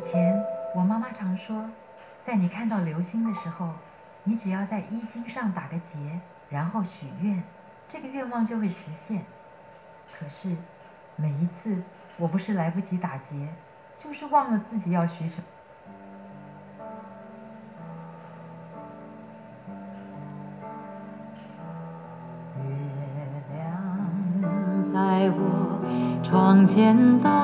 前我妈妈常说，在你看到流星的时候，你只要在衣襟上打个结，然后许愿，这个愿望就会实现。可是每一次，我不是来不及打结，就是忘了自己要许什么。月亮在我窗前倒